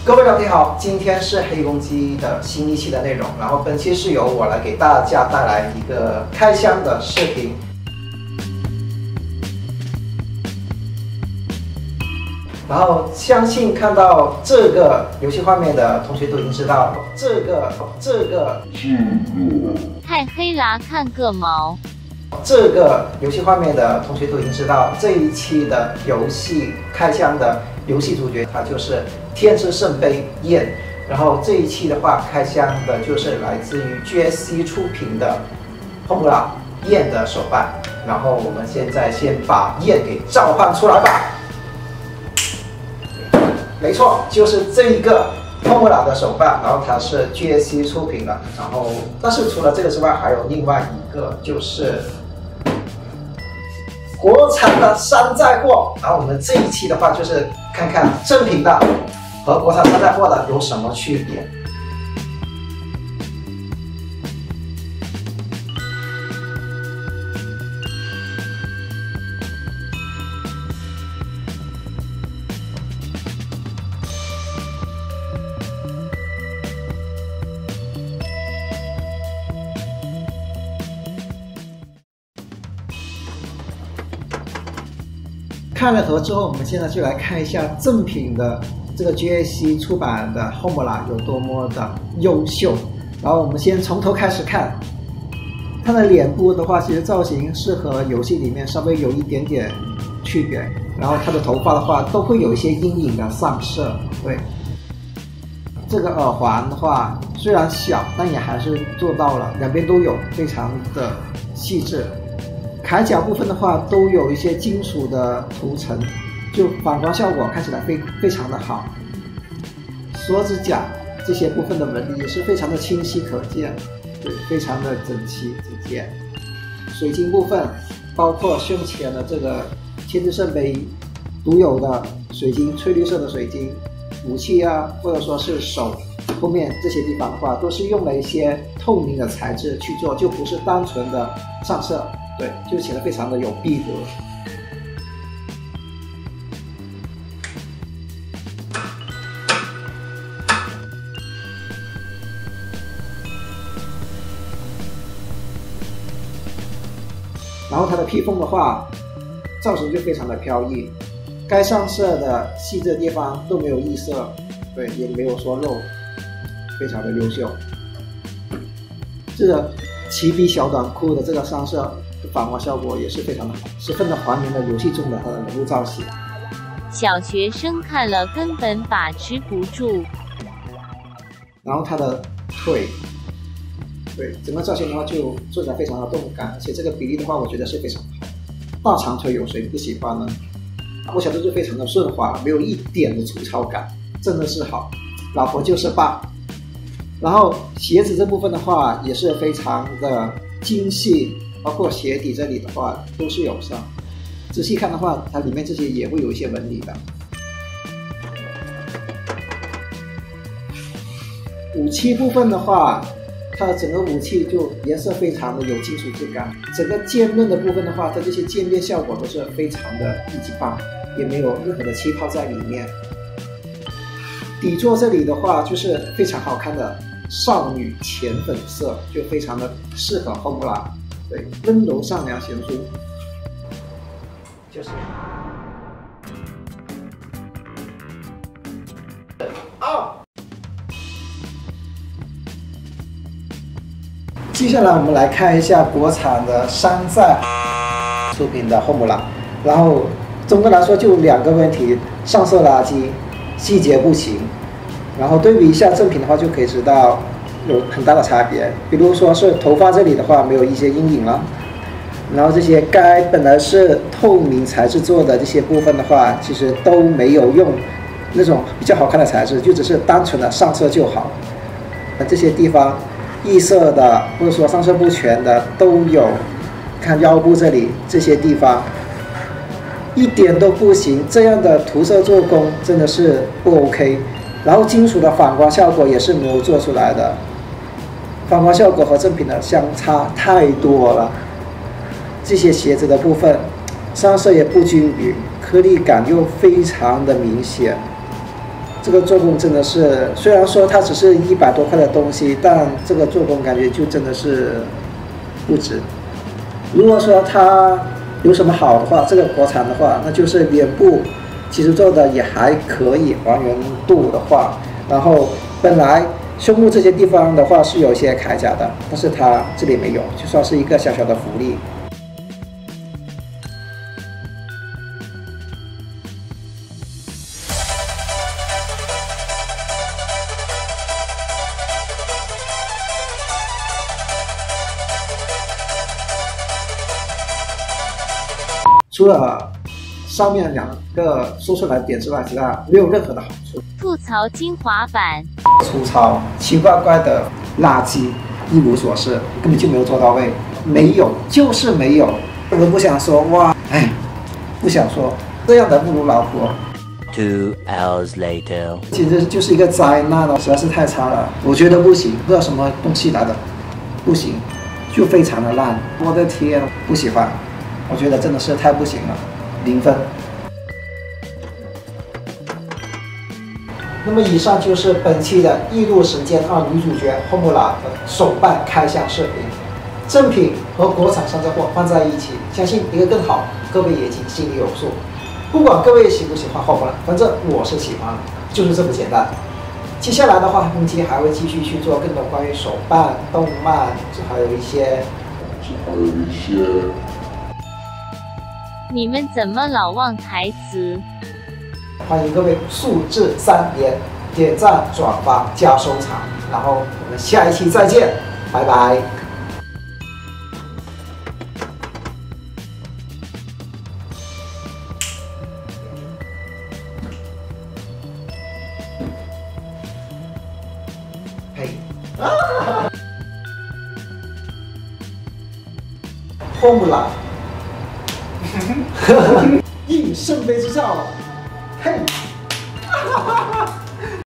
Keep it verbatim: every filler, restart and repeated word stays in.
各位老铁好，今天是黑公鸡的新一期的内容，然后本期是由我来给大家带来一个开箱的视频。然后相信看到这个游戏画面的同学都已经知道，这个这个太黑啦，看个毛！ 这个游戏画面的同学都已经知道，这一期的游戏开箱的游戏主角，它就是天之圣杯燕。然后这一期的话，开箱的就是来自于 G S C 出品的 Homura 燕的手办。然后我们现在先把燕给召唤出来吧。没错，就是这一个 Homura 的手办，然后它是 G S C 出品的。然后，但是除了这个之外，还有另外一个就是国产的山寨货。然后我们这一期的话，就是看看正品的和国产山寨货的有什么区别。看了盒之后，我们现在就来看一下正品的这个 G S C 出版的 Homura 有多么的优秀。然后我们先从头开始看，它的脸部的话，其实造型是和游戏里面稍微有一点点区别。然后它的头发的话，都会有一些阴影的上色。对，这个耳环的话，虽然小，但也还是做到了，两边都有，非常的细致。铠甲部分的话，都有一些金属的涂层，就反光效果看起来非非常的好。锁指甲这些部分的纹理也是非常的清晰可见，对，非常的整齐直接。水晶部分，包括胸前的这个天之圣杯独有的水晶，翠绿色的水晶，武器啊，或者说是手后面这些地方的话，都是用了一些透明的材质去做，就不是单纯的上色。对，就显得非常的有逼格。然后它的披风的话，造型就非常的飘逸，该上色的细致的地方都没有异色，对，也没有说漏，非常的优秀。这个齐臂小短裤的这个上色。反光效果也是非常的好，十分的还原了游戏中的它的人物造型。 小学生看了根本把持不住。 然后它的腿，对整个造型的话就做起来非常的动感，而且这个比例的话，我觉得是非常好。大长腿有谁不喜欢呢？握起来就非常的顺滑，没有一点的粗糙感，真的是好，老婆就是棒。然后鞋子这部分的话也是非常的精细。包括鞋底这里的话都是有上，仔细看的话，它里面这些也会有一些纹理的。武器部分的话，它的整个武器就颜色非常的有金属质感，整个剑刃的部分的话，它这些渐变效果都是非常的一级棒，也没有任何的气泡在里面。底座这里的话，就是非常好看的少女浅粉色，就非常的适合 Homura。对，温柔善良贤淑，就是。啊！接下来我们来看一下国产的山寨出品的 Homura， 然后总的来说就两个问题：上色垃圾，细节不行。然后对比一下正品的话，就可以知道。有很大的差别，比如说是头发这里的话没有一些阴影了，然后这些该本来是透明材质做的这些部分的话，其实都没有用那种比较好看的材质，就只是单纯的上色就好。这些地方异色的或者说上色不全的都有，看腰部这里这些地方一点都不行，这样的涂色做工真的是不 OK。然后金属的反光效果也是没有做出来的。反光效果和正品的相差太多了。这些鞋子的部分上色也不均匀，颗粒感又非常的明显。 这个做工真的是，虽然说它只是一百多块的东西，但这个做工感觉就真的是不值。如果说它有什么好的话，这个国产的话，那就是脸部其实做的也还可以，还原度的话，然后本来胸部这些地方的话是有一些铠甲的，但是它这里没有，就算是一个小小的福利。除了上面两个说出来的点之外，其他没有任何的好处。 吐槽精华版， 粗糙、奇怪怪的垃圾一无所事，根本就没有做到位，没有就是没有。我不想说哇，哎，不想说，这样的不如老婆。 Two hours later， 简直就是一个灾难了，实在是太差了，我觉得不行，不知道什么东西来的，不行，就非常的烂，我的天，不喜欢。我觉得真的是太不行了，零分。那么以上就是本期的《异度神剑二》女主角后木拉的手办开箱视频。正品和国产山寨货放在一起，相信一个更好，各位也请心里有数。不管各位喜不喜欢后木拉，反正我是喜欢的，就是这么简单。接下来的话，本期还会继续去做更多关于手办、动漫，还有一些， 还有一些。 你们怎么老忘台词？ 欢迎各位数字三连，点赞、转发、加收藏，然后我们下一期再见，拜拜。嘿，啊！后木拉。以圣杯之兆，嘿！